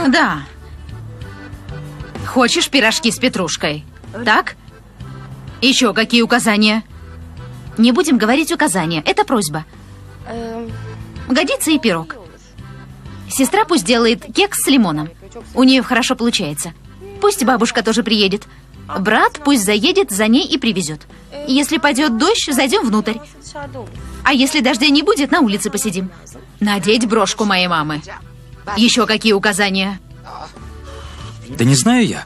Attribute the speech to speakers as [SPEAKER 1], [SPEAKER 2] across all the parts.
[SPEAKER 1] Да. Хочешь пирожки с петрушкой? Так? Еще какие указания? Не будем говорить указания, это просьба. Годится и пирог. Сестра пусть делает кекс с лимоном. У нее хорошо получается. Пусть бабушка тоже приедет. Брат пусть заедет за ней и привезет. Если пойдет дождь, зайдем внутрь. А если дождя не будет, на улице посидим. Надеть брошку моей мамы. Еще какие указания?
[SPEAKER 2] Да не знаю я.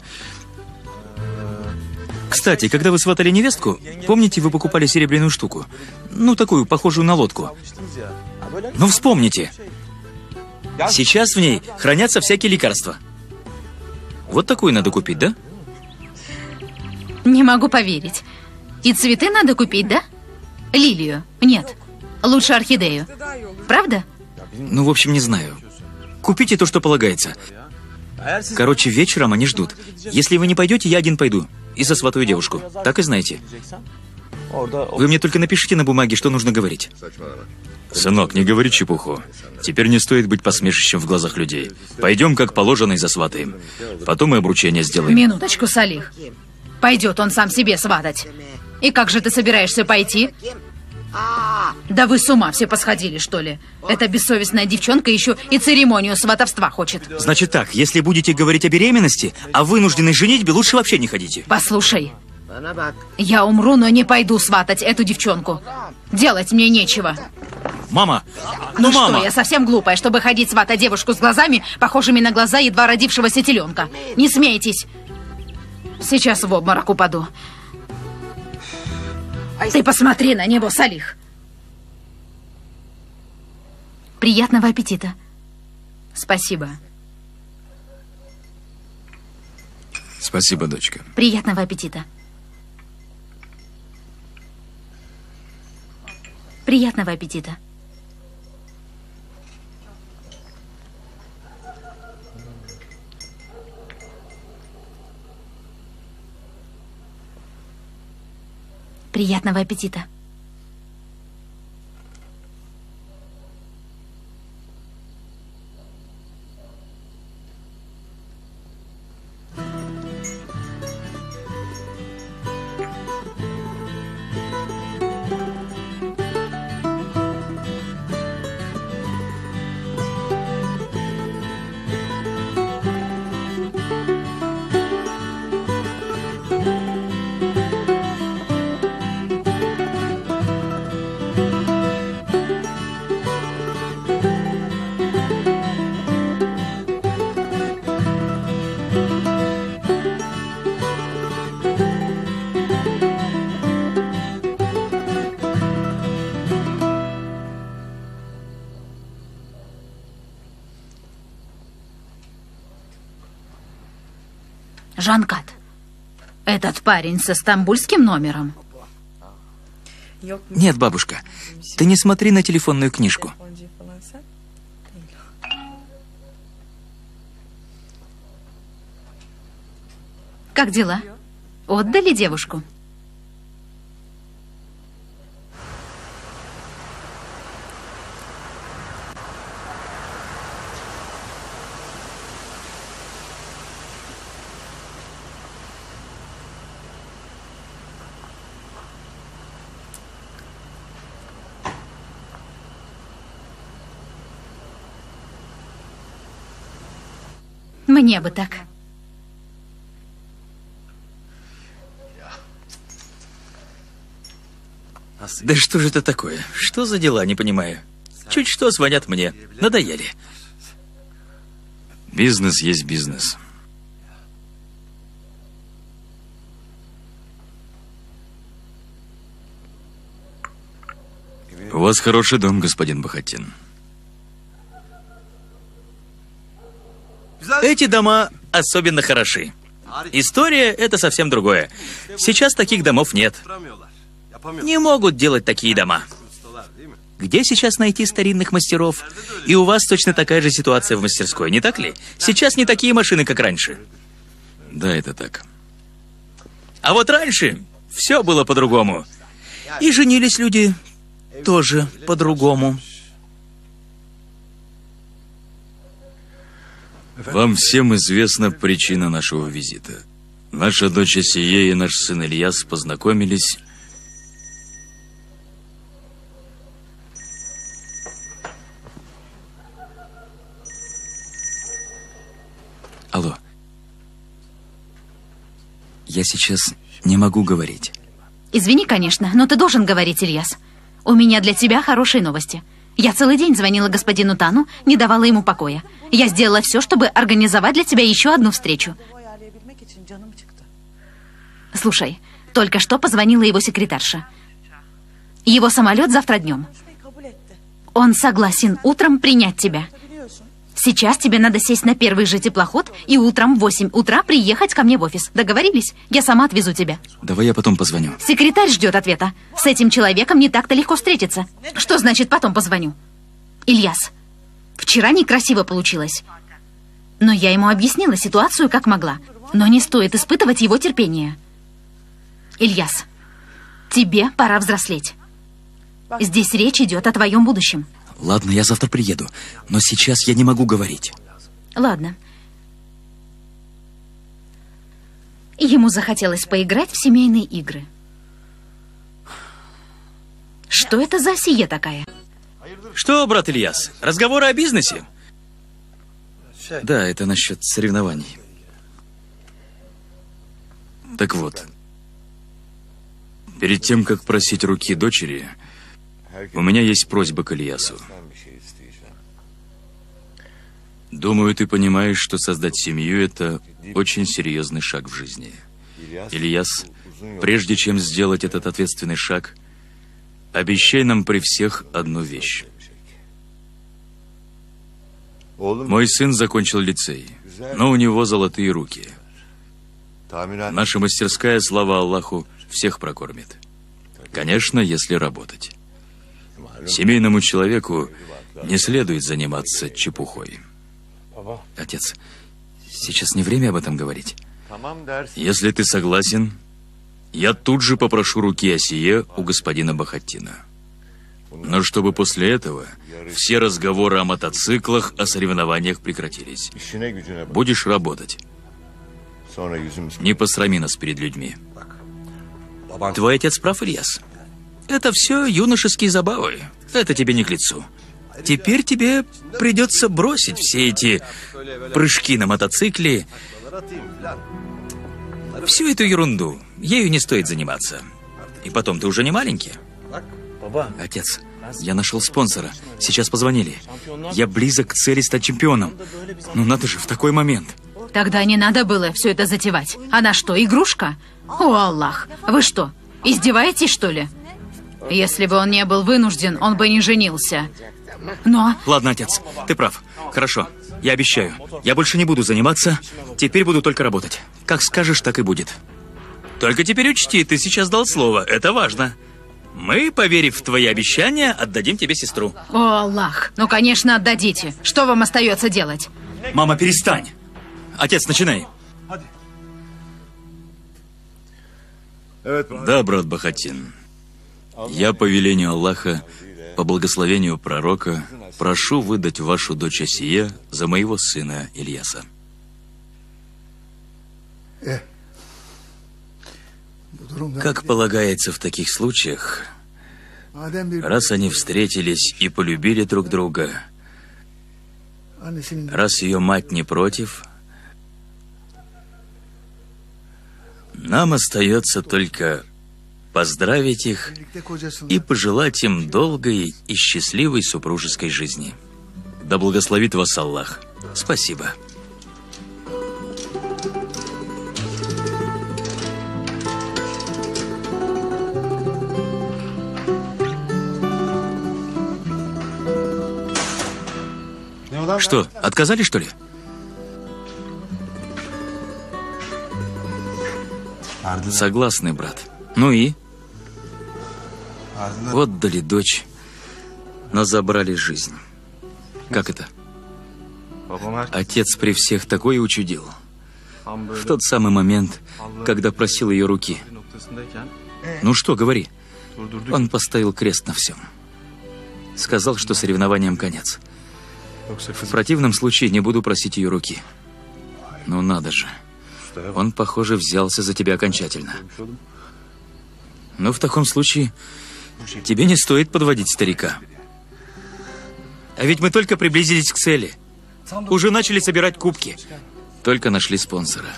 [SPEAKER 2] Кстати, когда вы сватали невестку, помните, вы покупали серебряную штуку? Ну, такую, похожую на лодку. Ну, вспомните. Сейчас в ней хранятся всякие лекарства. Вот такую надо купить, да?
[SPEAKER 1] Не могу поверить. И цветы надо купить, да? Лилию? Нет. Лучше орхидею. Правда?
[SPEAKER 2] Ну, в общем, не знаю. Купите то, что полагается. Короче, вечером они ждут. Если вы не пойдете, я один пойду. И сосватаю девушку. Так и знаете. Вы мне только напишите на бумаге, что нужно говорить. Сынок, не говори чепуху. Теперь не стоит быть посмешищем в глазах людей. Пойдем, как положено, и засватаем. Потом и обручение сделаем.
[SPEAKER 1] Минуточку, Салих. Пойдет он сам себе сватать. И как же ты собираешься пойти? Да вы с ума все посходили, что ли? Эта бессовестная девчонка еще и церемонию сватовства хочет.
[SPEAKER 2] Значит так, если будете говорить о беременности, о вынужденной женитьбе, лучше вообще не ходите.
[SPEAKER 1] Послушай, я умру, но не пойду сватать эту девчонку. Делать мне нечего.
[SPEAKER 2] Мама!
[SPEAKER 1] Ну
[SPEAKER 2] мама!
[SPEAKER 1] Что, я совсем глупая, чтобы ходить сватать девушку с глазами, похожими на глаза едва родившегося теленка. Не смейтесь. Сейчас в обморок упаду. Ты посмотри на него, Салих. Приятного аппетита. Спасибо.
[SPEAKER 3] Спасибо, дочка.
[SPEAKER 1] Приятного аппетита. Приятного аппетита. Приятного аппетита. Жанкат, этот парень со стамбульским номером?
[SPEAKER 2] Нет, бабушка, ты не смотри на телефонную книжку.
[SPEAKER 1] Как дела? Отдали девушку? Мне бы так.
[SPEAKER 2] Да что же это такое? Что за дела, не понимаю. Чуть что звонят мне. Надоели.
[SPEAKER 3] Бизнес есть бизнес. У вас хороший дом, господин Бахатин.
[SPEAKER 2] Эти дома особенно хороши. История – это совсем другое. Сейчас таких домов нет. Не могут делать такие дома. Где сейчас найти старинных мастеров? И у вас точно такая же ситуация в мастерской, не так ли? Сейчас не такие машины, как раньше.
[SPEAKER 3] Да, это так.
[SPEAKER 2] А вот раньше все было по-другому. И женились люди тоже по-другому.
[SPEAKER 3] Вам всем известна причина нашего визита. Наша дочь Асия и наш сын Ильяс познакомились.
[SPEAKER 2] Алло. Я сейчас не могу говорить.
[SPEAKER 1] Извини, конечно, но ты должен говорить, Ильяс. У меня для тебя хорошие новости. Я целый день звонила господину Тану, не давала ему покоя. Я сделала все, чтобы организовать для тебя еще одну встречу. Слушай, только что позвонила его секретарша. Его самолет завтра днем. Он согласен утром принять тебя. Сейчас тебе надо сесть на первый же теплоход и утром в 8 утра приехать ко мне в офис. Договорились? Я сама отвезу тебя.
[SPEAKER 2] Давай я потом позвоню.
[SPEAKER 1] Секретарь ждет ответа. С этим человеком не так-то легко встретиться. Что значит потом позвоню? Ильяс, вчера некрасиво получилось. Но я ему объяснила ситуацию как могла. Но не стоит испытывать его терпение. Ильяс, тебе пора взрослеть. Здесь речь идет о твоем будущем.
[SPEAKER 2] Ладно, я завтра приеду, но сейчас я не могу говорить.
[SPEAKER 1] Ладно. Ему захотелось поиграть в семейные игры. Что это за Асия такая?
[SPEAKER 2] Что, брат Ильяс, разговоры о бизнесе? Да, это насчет соревнований.
[SPEAKER 3] Так вот, перед тем, как просить руки дочери, у меня есть просьба к Ильясу. Думаю, ты понимаешь, что создать семью – это очень серьезный шаг в жизни. Ильяс, прежде чем сделать этот ответственный шаг, обещай нам при всех одну вещь. Мой сын закончил лицей, но у него золотые руки. Наша мастерская, слава Аллаху, всех прокормит. Конечно, если работать. Семейному человеку не следует заниматься чепухой.
[SPEAKER 2] Отец, сейчас не время об этом говорить.
[SPEAKER 3] Если ты согласен, я тут же попрошу руки Асие у господина Бахаттина. Но чтобы после этого все разговоры о мотоциклах, о соревнованиях прекратились. Будешь работать. Не посрами нас перед людьми.
[SPEAKER 2] Твой отец прав, Ильяс. Это все юношеские забавы. Это тебе не к лицу. Теперь тебе придется бросить все эти прыжки на мотоцикле. Всю эту ерунду. Ею не стоит заниматься. И потом, ты уже не маленький. Отец, я нашел спонсора. Сейчас позвонили. Я близок к цели стать чемпионом. Ну надо же, в такой момент.
[SPEAKER 1] Тогда не надо было все это затевать. Она что, игрушка? О, Аллах, вы что, издеваетесь, что ли? Если бы он не был вынужден, он бы не женился. Но...
[SPEAKER 2] Ладно, отец, ты прав. Хорошо, я обещаю. Я больше не буду заниматься. Теперь буду только работать. Как скажешь, так и будет. Только теперь учти, ты сейчас дал слово. Это важно. Мы, поверив в твои обещания, отдадим тебе сестру.
[SPEAKER 1] О, Аллах, ну, конечно, отдадите. Что вам остается делать?
[SPEAKER 2] Мама, перестань. Отец, начинай.
[SPEAKER 3] Да, брат Бахаттин. Я по велению Аллаха, по благословению пророка, прошу выдать вашу дочь Асия за моего сына Ильяса.
[SPEAKER 2] Как полагается в таких случаях, раз они встретились и полюбили друг друга, раз ее мать не против, нам остается только поздравить их и пожелать им долгой и счастливой супружеской жизни. Да благословит вас Аллах. Спасибо. Что, отказали, что ли? Согласны, брат. Ну и? Отдали дочь, но забрали жизнь. Как это? Отец при всех такое учудил. В тот самый момент, когда просил ее руки. Ну что, говори. Он поставил крест на всем. Сказал, что соревнованиям конец. В противном случае не буду просить ее руки. Ну надо же. Он, похоже, взялся за тебя окончательно. Но в таком случае тебе не стоит подводить старика. А ведь мы только приблизились к цели. Уже начали собирать кубки. Только нашли спонсора.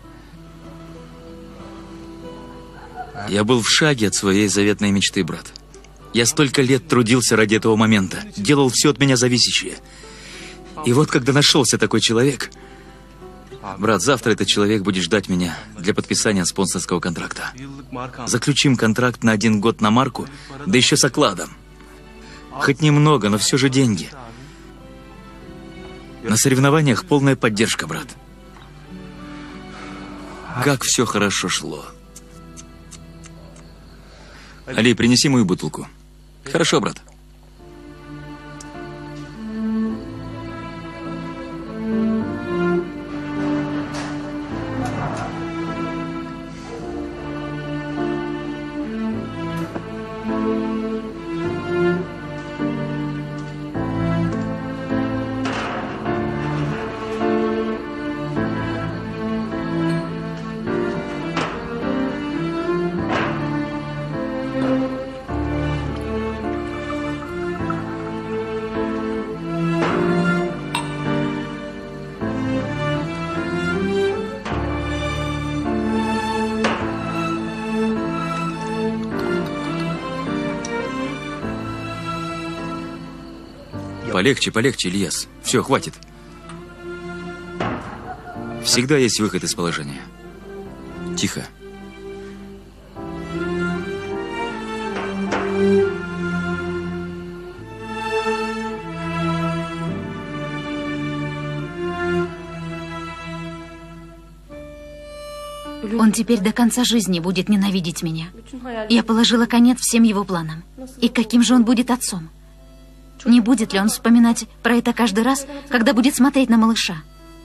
[SPEAKER 2] Я был в шаге от своей заветной мечты, брат. Я столько лет трудился ради этого момента. Делал все от меня зависящее. И вот когда нашелся такой человек... Брат, завтра этот человек будет ждать меня для подписания спонсорского контракта. Заключим контракт на 1 год на марку, да еще с окладом. Хоть немного, но все же деньги. На соревнованиях полная поддержка, брат. Как все хорошо шло. Али, принеси мою бутылку. Хорошо, брат. Полегче, полегче, Ильяс. Все, хватит. Всегда есть выход из положения. Тихо.
[SPEAKER 1] Он теперь до конца жизни будет ненавидеть меня. Я положила конец всем его планам. И каким же он будет отцом? Не будет ли он вспоминать про это каждый раз, когда будет смотреть на малыша?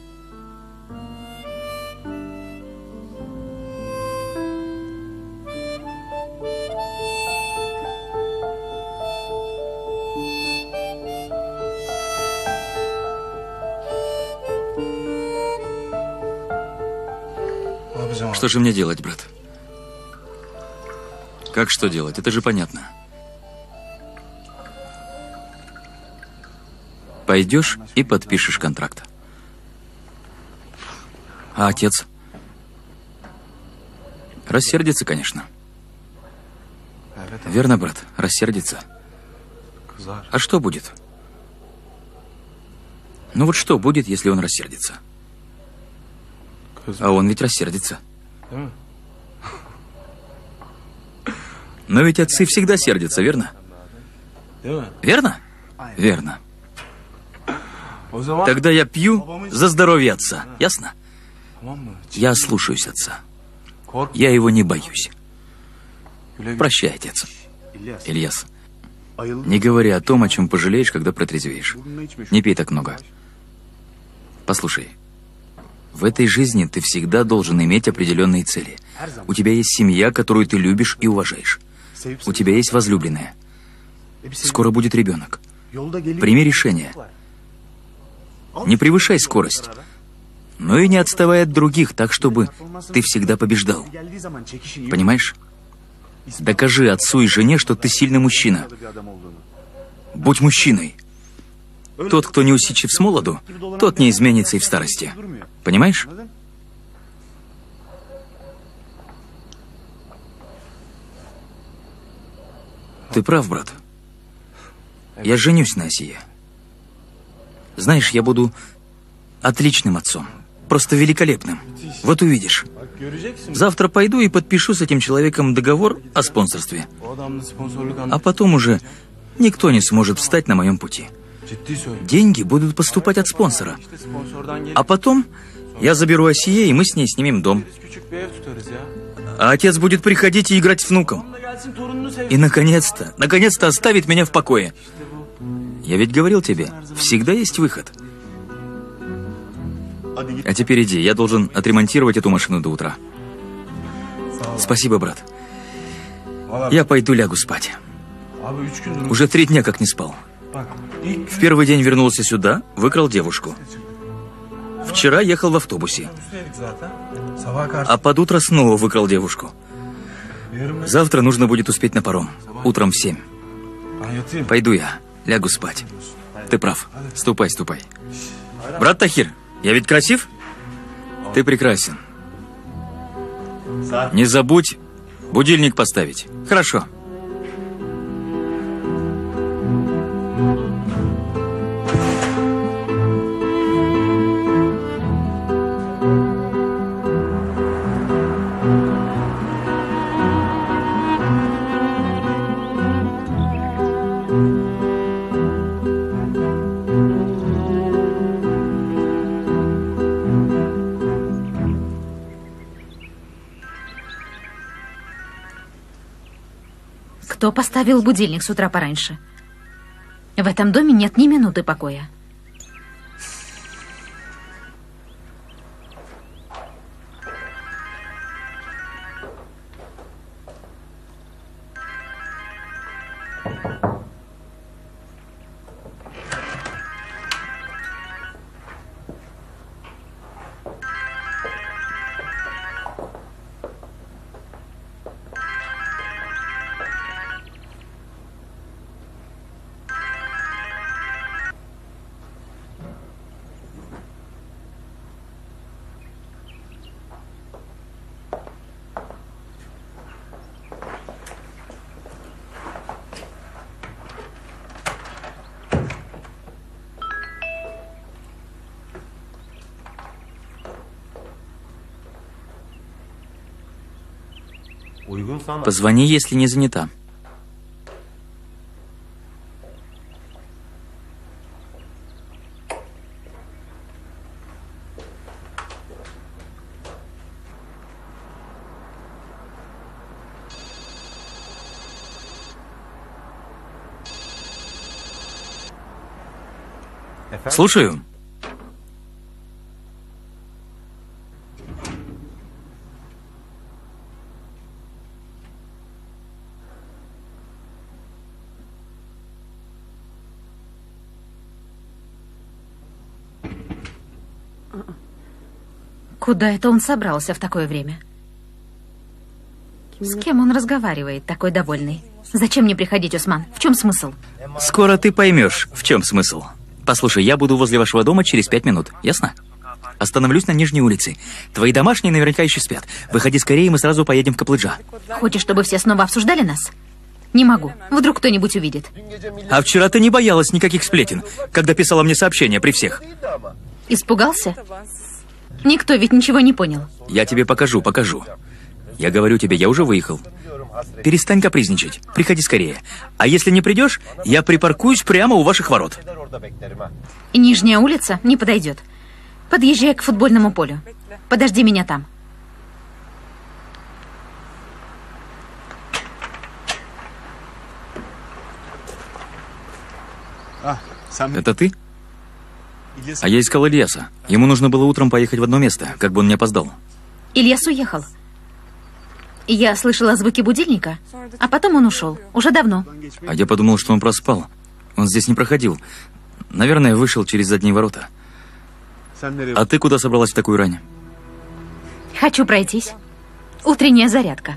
[SPEAKER 2] Что же мне делать, брат? Как что делать? Это же понятно. Пойдешь и подпишешь контракт. А отец? Рассердится, конечно. Верно, брат, рассердится. А что будет? Ну вот что будет, если он рассердится? А он ведь рассердится. Но ведь отцы всегда сердятся, верно? Верно? Верно. Тогда я пью за здоровье отца, ясно? Я слушаюсь отца. Я его не боюсь. Прощай, отец. Ильяс, не говори о том, о чем пожалеешь, когда протрезвеешь. Не пей так много. Послушай, в этой жизни ты всегда должен иметь определенные цели. У тебя есть семья, которую ты любишь и уважаешь. У тебя есть возлюбленная. Скоро будет ребенок. Прими решение. Не превышай скорость, но и не отставай от других, так, чтобы ты всегда побеждал. Понимаешь? Докажи отцу и жене, что ты сильный мужчина. Будь мужчиной. Тот, кто не усидчив с молоду, тот не изменится и в старости. Понимаешь? Ты прав, брат. Я женюсь на Асие. Знаешь, я буду отличным отцом. Просто великолепным. Вот увидишь. Завтра пойду и подпишу с этим человеком договор о спонсорстве. А потом уже никто не сможет встать на моем пути. Деньги будут поступать от спонсора. А потом я заберу Асие, и мы с ней снимем дом. А отец будет приходить и играть с внуком. И наконец-то оставит меня в покое. Я ведь говорил тебе, всегда есть выход. А теперь иди, я должен отремонтировать эту машину до утра. Спасибо, брат. Я пойду лягу спать. Уже 3 дня как не спал. В первый день вернулся сюда, выкрал девушку. Вчера ехал в автобусе. А под утро снова выкрал девушку. Завтра нужно будет успеть на паром. Утром в 7. Пойду я, лягу спать. Ты прав. Ступай, ступай. Брат Тахир, я ведь красив? Ты прекрасен. Не забудь будильник поставить. Хорошо.
[SPEAKER 1] Кто поставил будильник с утра пораньше? В этом доме нет ни минуты покоя.
[SPEAKER 2] Позвони, если не занята. Слушаю.
[SPEAKER 1] Куда это он собрался в такое время? С кем он разговаривает, такой довольный? Зачем мне приходить, Осман? В чем смысл?
[SPEAKER 2] Скоро ты поймешь, в чем смысл. Послушай, я буду возле вашего дома через 5 минут, ясно? Остановлюсь на Нижней улице. Твои домашние наверняка еще спят. Выходи скорее, и мы сразу поедем в Каплыджа.
[SPEAKER 1] Хочешь, чтобы все снова обсуждали нас? Не могу. Вдруг кто-нибудь увидит.
[SPEAKER 2] А вчера ты не боялась никаких сплетен, когда писала мне сообщения при всех.
[SPEAKER 1] Испугался? Никто ведь ничего не понял.
[SPEAKER 2] Я тебе покажу. Я говорю тебе, я уже выехал. Перестань капризничать. Приходи скорее. А если не придешь, я припаркуюсь прямо у ваших ворот.
[SPEAKER 1] Нижняя улица не подойдет. Подъезжай к футбольному полю. Подожди меня там.
[SPEAKER 2] Это ты? А я искал Ильяса. Ему нужно было утром поехать в одно место, как бы он не опоздал.
[SPEAKER 1] Ильяс уехал. Я слышала звуки будильника, а потом он ушел. Уже давно.
[SPEAKER 2] А я подумал, что он проспал. Он здесь не проходил. Наверное, вышел через задние ворота. А ты куда собралась в такую рань?
[SPEAKER 1] Хочу пройтись. Утренняя зарядка.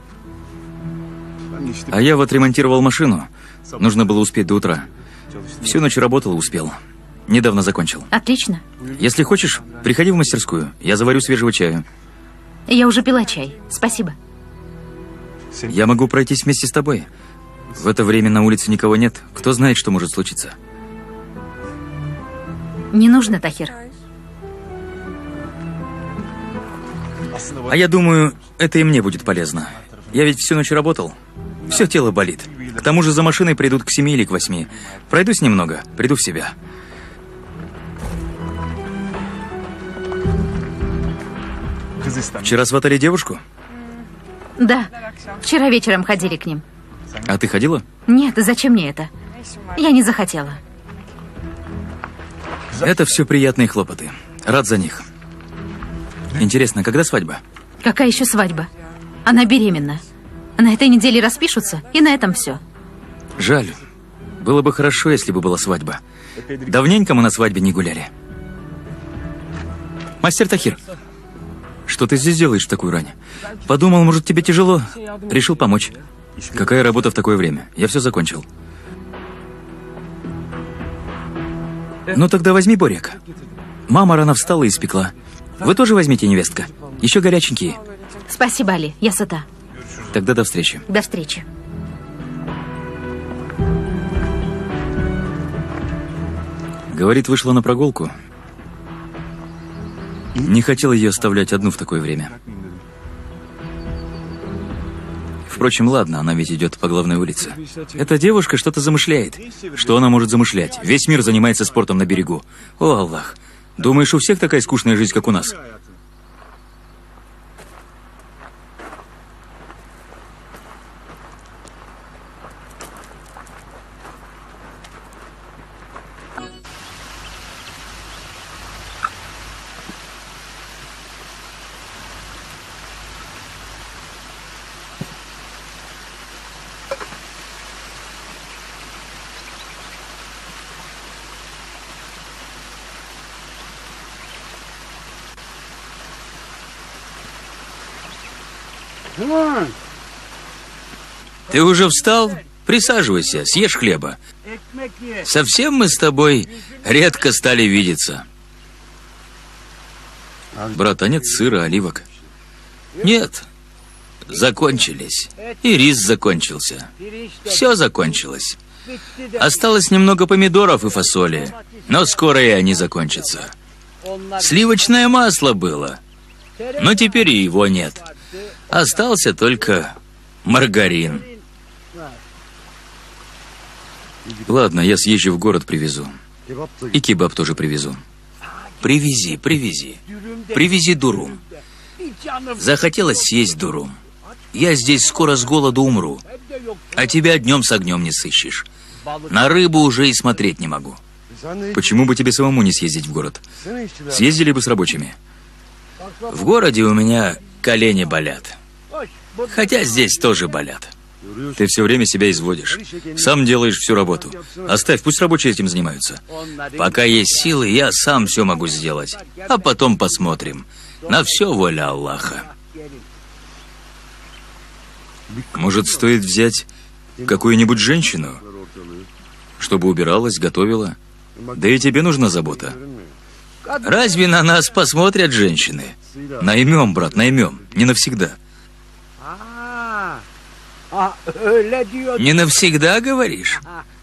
[SPEAKER 2] А я вот ремонтировал машину. Нужно было успеть до утра. Всю ночь работал и успел. Недавно закончил.
[SPEAKER 1] Отлично.
[SPEAKER 2] Если хочешь, приходи в мастерскую. Я заварю свежего чаю.
[SPEAKER 1] Я уже пила чай. Спасибо.
[SPEAKER 2] Я могу пройтись вместе с тобой. В это время на улице никого нет. Кто знает, что может случиться.
[SPEAKER 1] Не нужно, Тахир.
[SPEAKER 2] А я думаю, это и мне будет полезно. Я ведь всю ночь работал. Все тело болит. К тому же за машиной придут к 7 или к 8. Пройдусь немного, приду в себя. Вчера сватали девушку?
[SPEAKER 1] Да. Вчера вечером ходили к ним.
[SPEAKER 2] А ты ходила?
[SPEAKER 1] Нет, зачем мне это? Я не захотела.
[SPEAKER 2] Это все приятные хлопоты. Рад за них. Интересно, когда свадьба?
[SPEAKER 1] Какая еще свадьба? Она беременна. На этой неделе распишутся, и на этом все.
[SPEAKER 2] Жаль. Было бы хорошо, если бы была свадьба. Давненько мы на свадьбе не гуляли. Мастер Тахир, что ты здесь делаешь в такую рань? Подумал, может, тебе тяжело? Решил помочь. Какая работа в такое время? Я все закончил. Ну тогда возьми бурек. Мама рано встала и испекла. Вы тоже возьмите, невестка. Еще горяченькие.
[SPEAKER 1] Спасибо, Али, я сыта.
[SPEAKER 2] Тогда до встречи.
[SPEAKER 1] До встречи.
[SPEAKER 2] Говорит, вышла на прогулку. Не хотел ее оставлять одну в такое время. Впрочем, ладно, она ведь идет по главной улице. Эта девушка что-то замышляет. Что она может замышлять? Весь мир занимается спортом на берегу. О, Аллах. Думаешь, у всех такая скучная жизнь, как у нас?
[SPEAKER 3] Ты уже встал? Присаживайся, съешь хлеба. Совсем мы с тобой редко стали видеться.
[SPEAKER 2] Брат, а нет сыра, оливок?
[SPEAKER 3] Нет, закончились. И рис закончился. Все закончилось. Осталось немного помидоров и фасоли, но скоро и они закончатся. Сливочное масло было, но теперь и его нет. Остался только маргарин.
[SPEAKER 2] Ладно, я съезжу в город, привезу. И кебаб тоже привезу.
[SPEAKER 3] Привези, привези. Привези дурум. Захотелось съесть дурум. Я здесь скоро с голоду умру. А тебя днем с огнем не сыщешь. На рыбу уже и смотреть не могу.
[SPEAKER 2] Почему бы тебе самому не съездить в город? Съездили бы с рабочими.
[SPEAKER 3] В городе у меня колени болят. Хотя здесь тоже болят.
[SPEAKER 2] Ты все время себя изводишь. Сам делаешь всю работу. Оставь, пусть рабочие этим занимаются.
[SPEAKER 3] Пока есть силы, я сам все могу сделать. А потом посмотрим. На все воля Аллаха.
[SPEAKER 2] Может, стоит взять какую-нибудь женщину, чтобы убиралась, готовила? Да и тебе нужна забота.
[SPEAKER 3] Разве на нас посмотрят женщины?
[SPEAKER 2] Наймем, брат, наймем. Не навсегда.
[SPEAKER 3] Не навсегда, говоришь?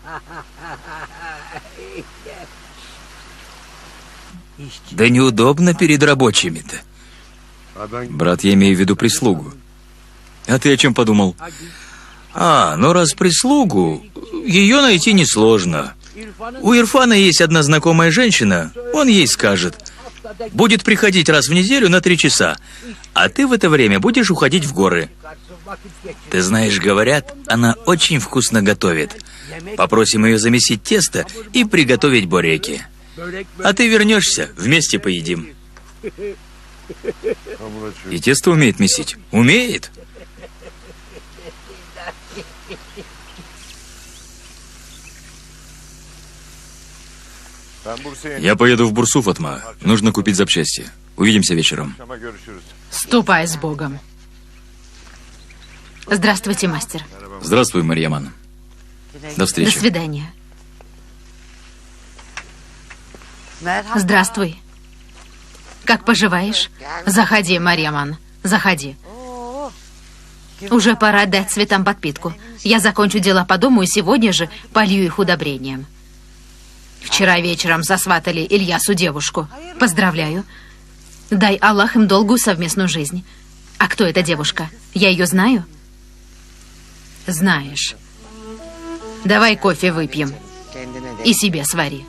[SPEAKER 3] Да неудобно перед рабочими-то.
[SPEAKER 2] Брат, я имею в виду прислугу. А ты о чем подумал?
[SPEAKER 3] Ну раз прислугу, ее найти несложно. У Ирфана есть одна знакомая женщина, он ей скажет. Будет приходить раз в неделю на 3 часа, а ты в это время будешь уходить в горы. Ты знаешь, говорят, она очень вкусно готовит. Попросим ее замесить тесто и приготовить буреки. А ты вернешься, вместе поедим.
[SPEAKER 2] И тесто умеет месить?
[SPEAKER 3] Умеет.
[SPEAKER 2] Я поеду в Бурсу, Фатма. Нужно купить запчасти. Увидимся вечером.
[SPEAKER 1] Ступай с Богом. Здравствуйте, мастер.
[SPEAKER 2] Здравствуй, Марьяман. До встречи.
[SPEAKER 1] До свидания. Здравствуй. Как поживаешь? Заходи, Марьяман. Заходи. Уже пора дать цветам подпитку. Я закончу дела по дому и сегодня же полью их удобрением. Вчера вечером сосватали Ильясу девушку. Поздравляю. Дай Аллах им долгую совместную жизнь. А кто эта девушка? Я ее знаю? Знаешь. Давай кофе выпьем. И себе свари.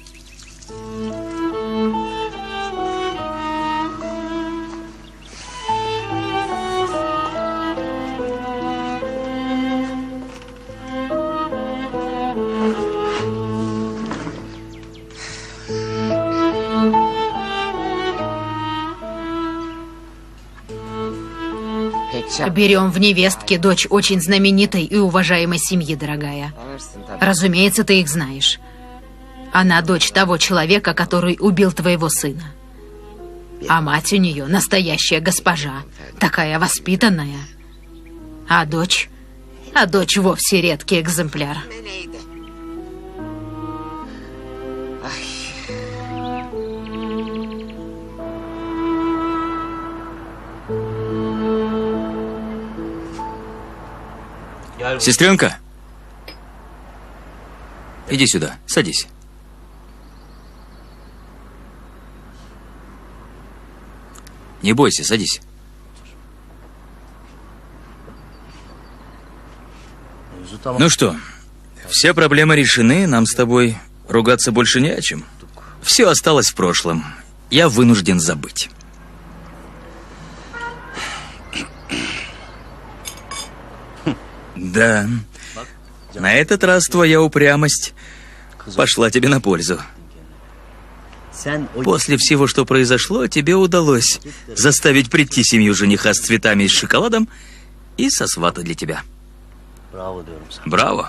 [SPEAKER 1] Берем в невестки дочь очень знаменитой и уважаемой семьи, дорогая. Разумеется, ты их знаешь. Она дочь того человека, который убил твоего сына. А мать у нее настоящая госпожа, такая воспитанная. А дочь вовсе редкий экземпляр.
[SPEAKER 2] Сестренка, иди сюда, садись. Не бойся, садись. Ну что, все проблемы решены, нам с тобой ругаться больше не о чем. Все осталось в прошлом. Я вынужден забыть. Да, на этот раз твоя упрямость пошла тебе на пользу. После всего, что произошло, тебе удалось заставить прийти семью жениха с цветами и с шоколадом и сосватать для тебя. Браво.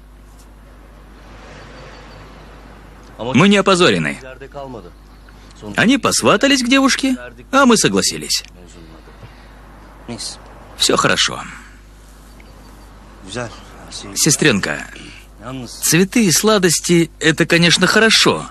[SPEAKER 2] Мы не опозорены. Они посватались к девушке, а мы согласились. Все хорошо. Сестренка, цветы и сладости – это, конечно, хорошо.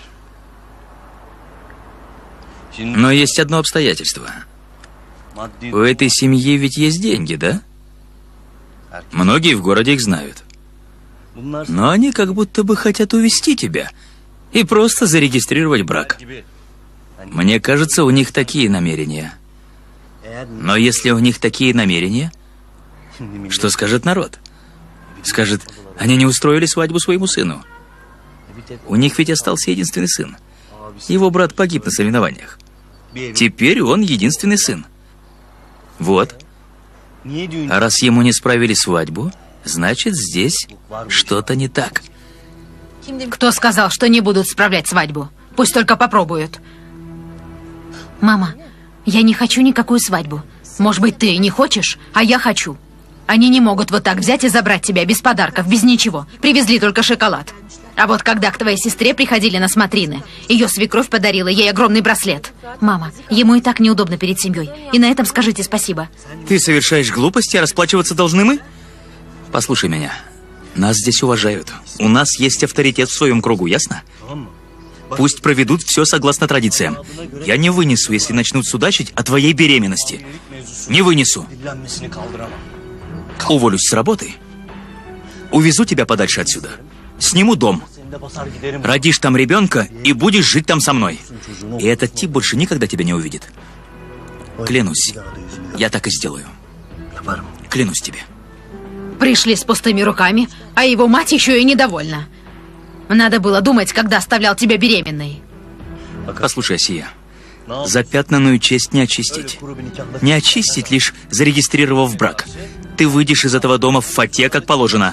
[SPEAKER 2] Но есть одно обстоятельство. У этой семьи ведь есть деньги, да? Многие в городе их знают. Но они как будто бы хотят увести тебя и просто зарегистрировать брак. Мне кажется, у них такие намерения. Но если у них такие намерения, что скажет народ? Скажет, они не устроили свадьбу своему сыну. У них ведь остался единственный сын. Его брат погиб на соревнованиях. Теперь он единственный сын. Вот. А раз ему не справили свадьбу, значит, здесь что-то не так.
[SPEAKER 1] Кто сказал, что не будут справлять свадьбу? Пусть только попробуют. Мама, я не хочу никакую свадьбу. Может быть, ты и не хочешь, а я хочу. Они не могут вот так взять и забрать тебя без подарков, без ничего. Привезли только шоколад. А вот когда к твоей сестре приходили на смотрины, ее свекровь подарила ей огромный браслет. Мама, ему и так неудобно перед семьей. И на этом скажите спасибо.
[SPEAKER 2] Ты совершаешь глупости, а расплачиваться должны мы? Послушай меня. Нас здесь уважают. У нас есть авторитет в своем кругу, ясно? Пусть проведут все согласно традициям. Я не вынесу, если начнут судачить о твоей беременности. Не вынесу. Уволюсь с работы. Увезу тебя подальше отсюда. Сниму дом. Родишь там ребенка и будешь жить там со мной. И этот тип больше никогда тебя не увидит. Клянусь, я так и сделаю. Клянусь тебе.
[SPEAKER 1] Пришли с пустыми руками, а его мать еще и недовольна. Надо было думать, когда оставлял тебя беременной.
[SPEAKER 2] Послушай, Асия, запятнанную честь не очистить. Не очистить, лишь зарегистрировав брак. Ты выйдешь из этого дома в фате, как положено.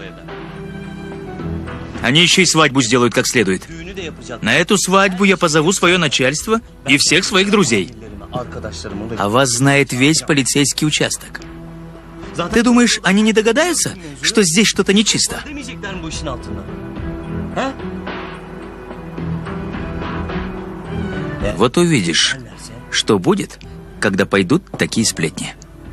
[SPEAKER 2] Они еще и свадьбу сделают как следует. На эту свадьбу я позову свое начальство и всех своих друзей. А вас знает весь полицейский участок. Ты думаешь, они не догадаются, что здесь что-то нечисто? Вот увидишь, что будет, когда пойдут такие сплетни.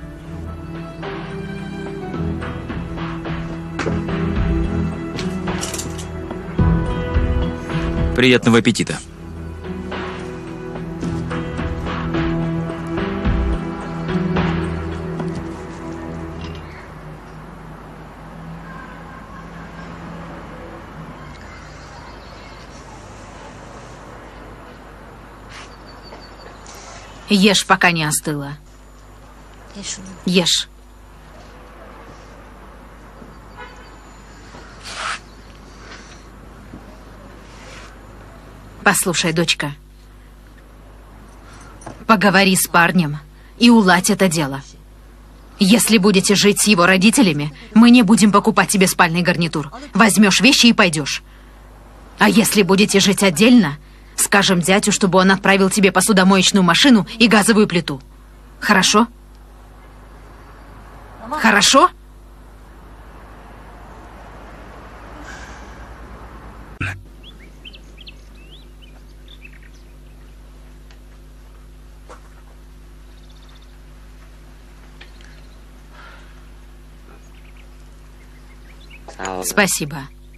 [SPEAKER 2] Приятного аппетита.
[SPEAKER 1] Ешь, пока не остыло. Ешь. Послушай, дочка, поговори с парнем и уладь это дело. Если будете жить с его родителями, мы не будем покупать тебе спальный гарнитур. Возьмешь вещи и пойдешь. А если будете жить отдельно, скажем дядю, чтобы он отправил тебе посудомоечную машину и газовую плиту. Хорошо? Хорошо? Спасибо.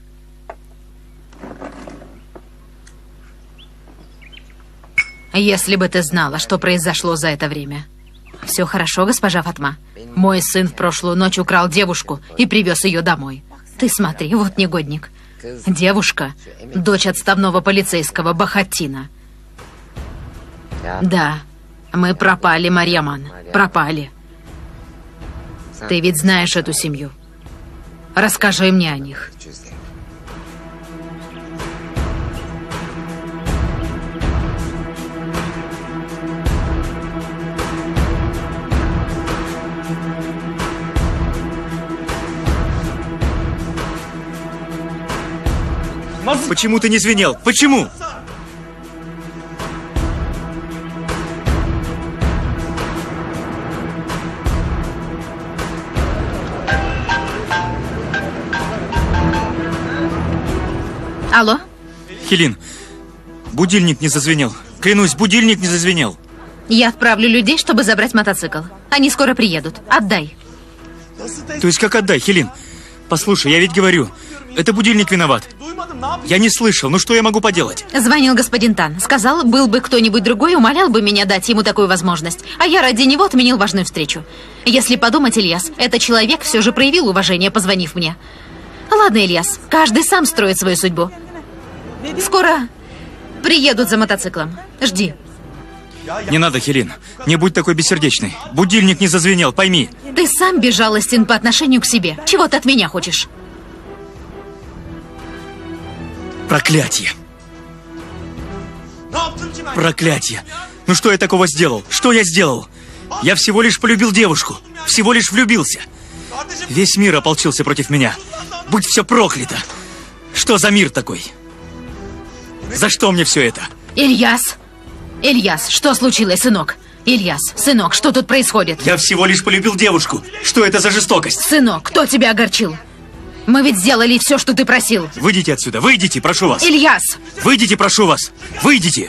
[SPEAKER 1] Если бы ты знала, что произошло за это время. Все хорошо, госпожа Фатма. Мой сын в прошлую ночь украл девушку и привез ее домой. Ты смотри, вот негодник. Девушка, дочь отставного полицейского Бахаттина. Да, мы пропали, Марьяман, пропали. Ты ведь знаешь эту семью. Расскажи мне о них.
[SPEAKER 2] Почему ты не звенел? Почему?
[SPEAKER 1] Алло?
[SPEAKER 2] Хелин, будильник не зазвенел. Клянусь, будильник не зазвенел.
[SPEAKER 1] Я отправлю людей, чтобы забрать мотоцикл. Они скоро приедут. Отдай.
[SPEAKER 2] То есть как отдай, Хелин? Послушай, я ведь говорю, это будильник виноват. Я не слышал, ну что я могу поделать?
[SPEAKER 1] Звонил господин Тан. Сказал, был бы кто-нибудь другой, умолял бы меня дать ему такую возможность. А я ради него отменил важную встречу. Если подумать, Ильяс, этот человек все же проявил уважение, позвонив мне. Ладно, Ильяс, каждый сам строит свою судьбу. Скоро приедут за мотоциклом. Жди.
[SPEAKER 2] Не надо, Хелин. Не будь такой бессердечной. Будильник не зазвенел, пойми.
[SPEAKER 1] Ты сам безжалостен по отношению к себе. Чего ты от меня хочешь?
[SPEAKER 2] Проклятие. Проклятие. Ну что я такого сделал? Что я сделал? Я всего лишь полюбил девушку. Всего лишь влюбился. Весь мир ополчился против меня. Будь все проклято. Что за мир такой? За что мне все это?
[SPEAKER 1] Ильяс! Ильяс, что случилось, сынок? Ильяс, сынок, что тут происходит?
[SPEAKER 2] Я всего лишь полюбил девушку. Что это за жестокость?
[SPEAKER 1] Сынок, кто тебя огорчил? Мы ведь сделали все, что ты просил.
[SPEAKER 2] Выйдите отсюда, выйдите, прошу вас.
[SPEAKER 1] Ильяс!
[SPEAKER 2] Выйдите, прошу вас. Выйдите.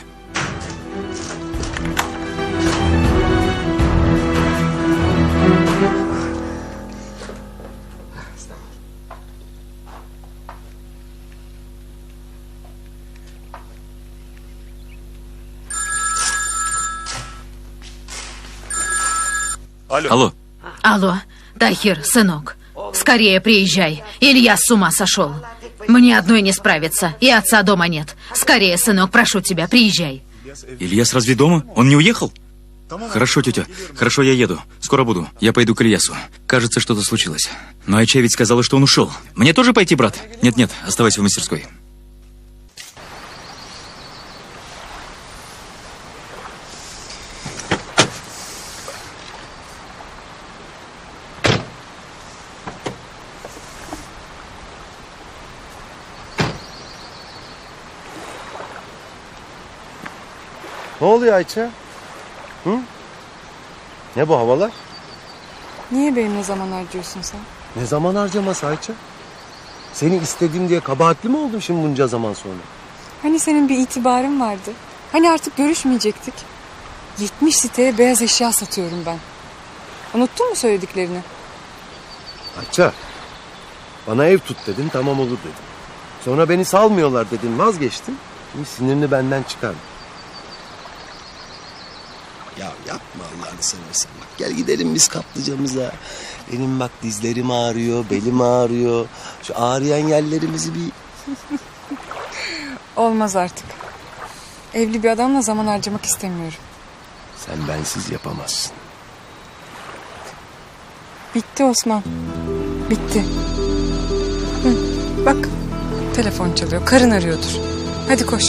[SPEAKER 2] Алло.
[SPEAKER 1] Алло, Тахир, сынок, скорее приезжай. Ильяс с ума сошел. Мне одной не справиться, и отца дома нет. Скорее, сынок, прошу тебя, приезжай.
[SPEAKER 2] Ильяс разве дома? Он не уехал? Хорошо, тетя. Хорошо, я еду. Скоро буду. Я пойду к Ильясу. Кажется, что-то случилось. Но Айча ведь сказала, что он ушел. Мне тоже пойти, брат? Нет-нет, оставайся в мастерской.
[SPEAKER 4] Ne oluyor Ayça? Hı? Ne bu havalar?
[SPEAKER 5] Niye benimle zaman harcıyorsun sen?
[SPEAKER 4] Ne zaman harcaması Ayça? Seni istedim diye kabahatli mi oldum şimdi bunca zaman sonra?
[SPEAKER 5] Hani senin bir itibarın vardı? Hani artık görüşmeyecektik? 70 siteye beyaz eşya satıyorum ben. Unuttun mu söylediklerini?
[SPEAKER 4] Ayça, bana ev tut dedin, tamam olur dedim. Sonra beni salmıyorlar dedin, vazgeçtim. Şimdi sinirini benden çıkardın. Ya yapma Allah'ını seversen bak. Gel gidelim biz kaplıcamıza. Benim bak dizlerim ağrıyor, belim ağrıyor. Şu ağrıyan yerlerimizi bir...
[SPEAKER 5] Olmaz artık. Evli bir adamla zaman harcamak istemiyorum.
[SPEAKER 4] Sen bensiz yapamazsın.
[SPEAKER 5] Bitti Osman. Bitti. Hı, bak telefon çalıyor. Karın arıyordur. Hadi koş.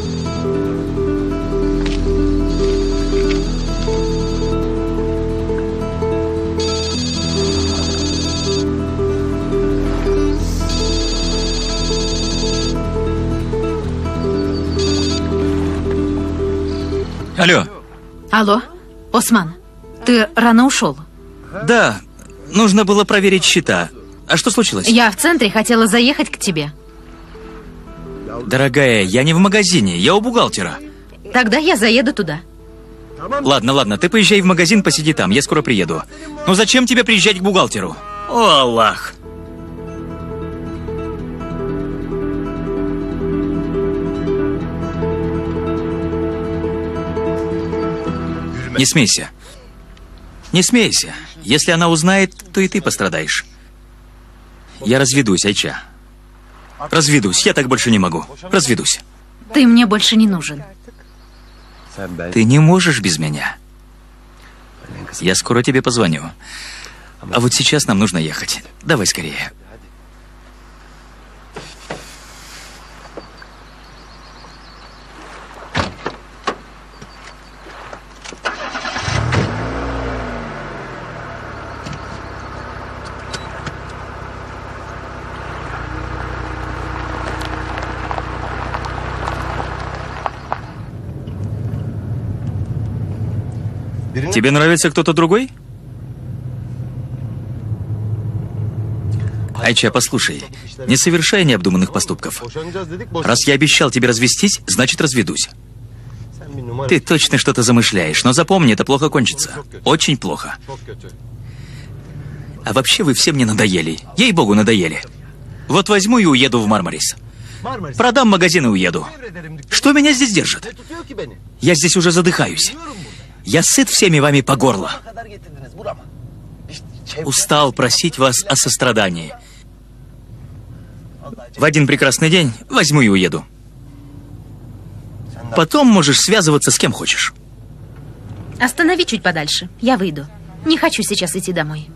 [SPEAKER 2] Алло.
[SPEAKER 1] Алло, Осман, ты рано ушел.
[SPEAKER 2] Да, нужно было проверить счета. А что случилось?
[SPEAKER 1] Я в центре хотела заехать к тебе.
[SPEAKER 2] Дорогая, я не в магазине, я у бухгалтера.
[SPEAKER 1] Тогда я заеду туда.
[SPEAKER 2] Ладно, ладно, ты поезжай в магазин, посиди там, я скоро приеду. Но зачем тебе приезжать к бухгалтеру? О, Аллах! Не смейся. Не смейся. Если она узнает, то и ты пострадаешь. Я разведусь, Айча. Разведусь. Я так больше не могу. Разведусь.
[SPEAKER 1] Ты мне больше не нужен.
[SPEAKER 2] Ты не можешь без меня. Я скоро тебе позвоню. А вот сейчас нам нужно ехать. Давай скорее. Тебе нравится кто-то другой? Айча, послушай, не совершай необдуманных поступков. Раз я обещал тебе развестись, значит разведусь. Ты точно что-то замышляешь, но запомни, это плохо кончится. Очень плохо. А вообще вы все мне надоели. Ей-богу, надоели. Вот возьму и уеду в Мармарис. Продам магазин и уеду. Что меня здесь держит? Я здесь уже задыхаюсь. Я сыт всеми вами по горло. Устал просить вас о сострадании. В один прекрасный день возьму и уеду. Потом можешь связываться с кем хочешь.
[SPEAKER 1] Останови чуть подальше. Я выйду. Не хочу сейчас идти домой.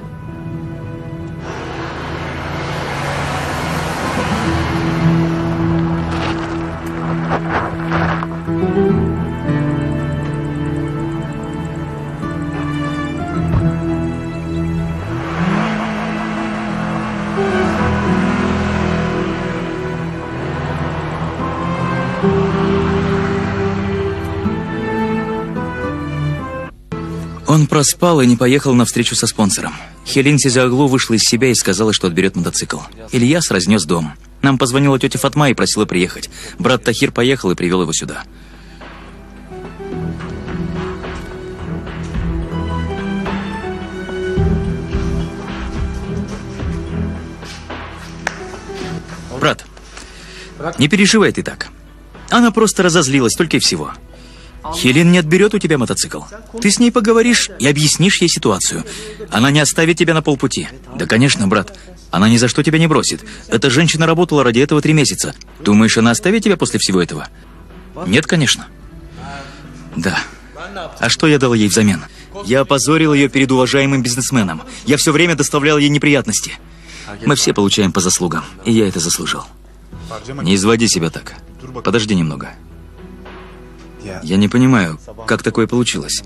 [SPEAKER 2] Он проспал и не поехал на встречу со спонсором. Хелин Сизиаглу вышла из себя и сказала, что отберет мотоцикл. Ильяс разнес дом. Нам позвонила тетя Фатма и просила приехать. Брат Тахир поехал и привел его сюда. Брат, не переживай ты так. Она просто разозлилась, только и всего. Хелин не отберет у тебя мотоцикл. Ты с ней поговоришь и объяснишь ей ситуацию. Она не оставит тебя на полпути. Да, конечно, брат. Она ни за что тебя не бросит. Эта женщина работала ради этого 3 месяца. Думаешь, она оставит тебя после всего этого? Нет, конечно. Да. А что я дал ей взамен? Я опозорил ее перед уважаемым бизнесменом. Я все время доставлял ей неприятности. Мы все получаем по заслугам, и я это заслужил. Не изводи себя так. Подожди немного. Я не понимаю, как такое получилось.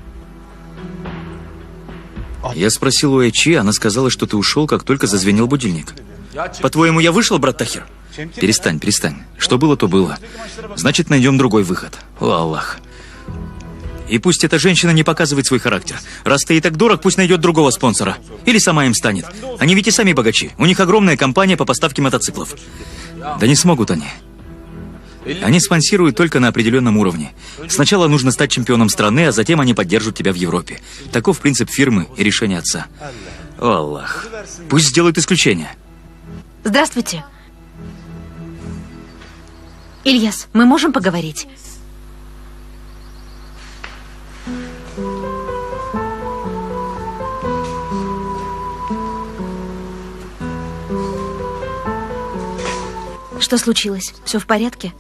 [SPEAKER 2] Я спросил у Айчи, она сказала, что ты ушел, как только зазвенел будильник. По-твоему, я вышел, брат Тахир? Перестань, перестань. Что было, то было. Значит, найдем другой выход. О, Аллах. И пусть эта женщина не показывает свой характер. Раз ты и так дорог, пусть найдет другого спонсора. Или сама им станет. Они ведь и сами богачи. У них огромная компания по поставке мотоциклов. Да не смогут они. Они спонсируют только на определенном уровне. Сначала нужно стать чемпионом страны, а затем они поддержат тебя в Европе. Таков принцип фирмы и решение отца. О, Аллах. Пусть сделают исключение.
[SPEAKER 1] Здравствуйте. Ильяс, мы можем поговорить? Что случилось? Все в порядке?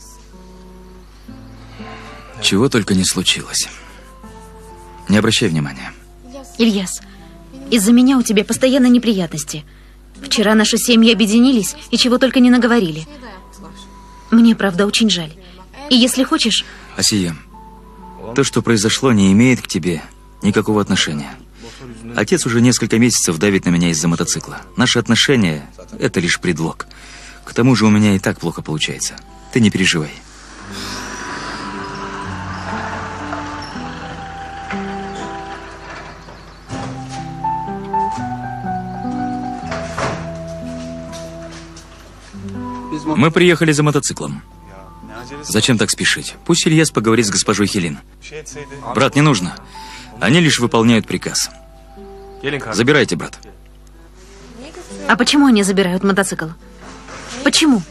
[SPEAKER 2] Чего только не случилось. Не обращай внимания.
[SPEAKER 1] Ильяс, из-за меня у тебя постоянно неприятности. Вчера наши семьи объединились и чего только не наговорили. Мне, правда, очень жаль. И если хочешь...
[SPEAKER 2] Асия, то, что произошло, не имеет к тебе никакого отношения. Отец уже несколько месяцев давит на меня из-за мотоцикла. Наши отношения – это лишь предлог. К тому же у меня и так плохо получается. Ты не переживай. Мы приехали за мотоциклом. Зачем так спешить? Пусть Ильяс поговорит с госпожой Хелин. Брат, не нужно. Они лишь выполняют приказ. Забирайте, брат.
[SPEAKER 1] А почему они забирают мотоцикл? Почему?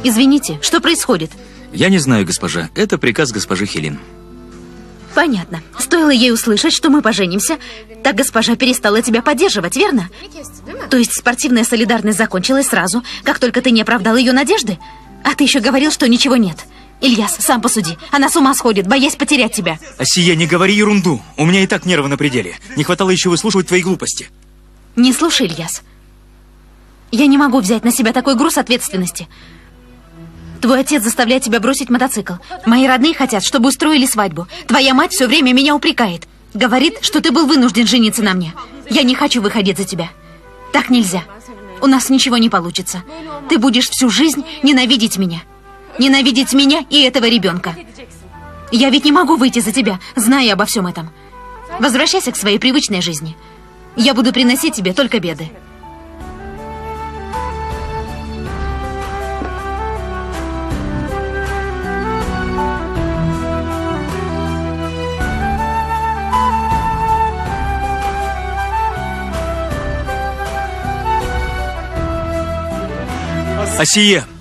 [SPEAKER 1] Извините, что происходит?
[SPEAKER 2] Я не знаю, госпожа. Это приказ госпожи Хелин.
[SPEAKER 1] Понятно. Стоило ей услышать, что мы поженимся, так госпожа перестала тебя поддерживать, верно? То есть спортивная солидарность закончилась сразу, как только ты не оправдал ее надежды? А ты еще говорил, что ничего нет. Ильяс, сам посуди. Она с ума сходит, боясь потерять тебя.
[SPEAKER 2] Асия, не говори ерунду. У меня и так нервы на пределе. Не хватало еще выслушивать твои глупости.
[SPEAKER 1] Не слушай, Ильяс. Я не могу взять на себя такой груз ответственности. Твой отец заставляет тебя бросить мотоцикл. Мои родные хотят, чтобы устроили свадьбу. Твоя мать все время меня упрекает. Говорит, что ты был вынужден жениться на мне. Я не хочу выходить за тебя. Так нельзя. У нас ничего не получится. Ты будешь всю жизнь ненавидеть меня. Ненавидеть меня и этого ребенка. Я ведь не могу выйти за тебя, зная обо всем этом. Возвращайся к своей привычной жизни. Я буду приносить тебе только беды.
[SPEAKER 2] Асия!